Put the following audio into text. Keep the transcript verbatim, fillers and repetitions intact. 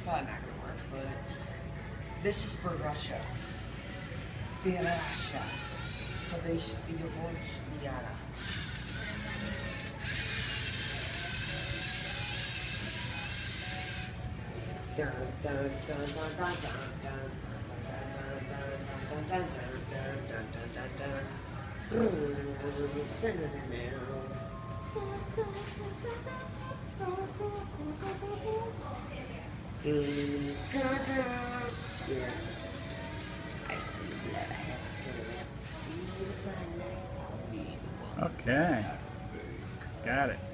probably not gonna work, but this is for Russia. For Russia. Podejść bądź jara. Dun dun dun dun dun dun dun dun dun dun dun dun dun. Okay, got it.